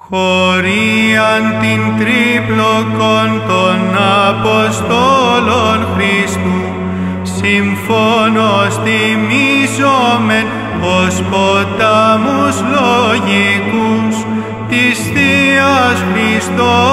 χωρίαν την τρίπλοκον των Αποστόλων Χριστού, συμφώνως τιμίζομεν ως ποτάμους λογικούς της Θείας Χριστός